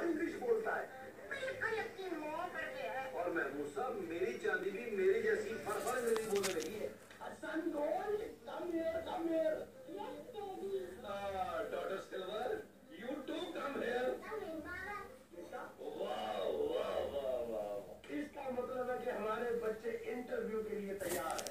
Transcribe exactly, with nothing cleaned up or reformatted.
English बोलता है। और महमूद साहब मेरी चांदी भी मेरी जैसी फरफर मेरी बोलने लगी है। Son, don't come here, come here. Yes, daddy. Ah, daughter Silver, you too come here. वाह वाह वाह वाह। इसका मतलब है कि हमारे बच्चे इंटरव्यू के लिए तैयार हैं।